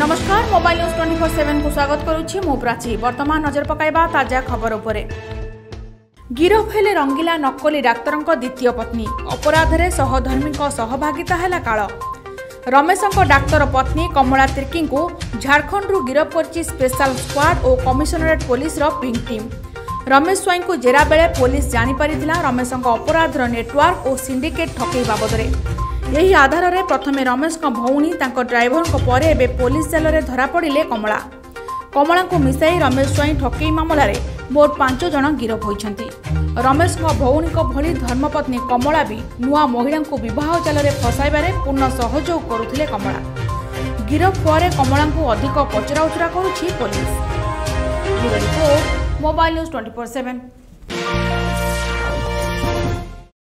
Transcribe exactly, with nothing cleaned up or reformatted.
नमस्कार mobile news twenty four seven को स्वागत करुछि मु प्राची। वर्तमान नजर पकाइबा ताजा खबर उपरे। गिरफ हेले रंगीला नकली डाक्तर द्वितीय पत्नी। अपराधरे सहधर्मी सहभागिता है काल। रमेश डाक्तर पत्नी कमला तिर्की को झारखंड गिरफ कर स्पेशल स्क्वाड और commissionerate police pink team. Ramesh Swain को जेरा बेले पुलिस जानीपारी रमेश अपराधर नेटवर्क और सिंडिकेट ठकई बाबदरे। यही आधार में प्रथमे रमेश भौणी ड्राइवर पर पुलिस जेल में धरा पड़े कमला कमला को मिसाई रमेश स्वाई ठकई मामलें मोट पांच जन गिरफ होती। रमेश भौणी भली धर्मपत्नी कमला भी नुआ महिला को बह जाल में फसाइबारे पूर्ण सहयोग करुथिले कमला। गिरफ पर कमला को अधिक पचराउचरा करुछि police. Mobile news twenty four seven.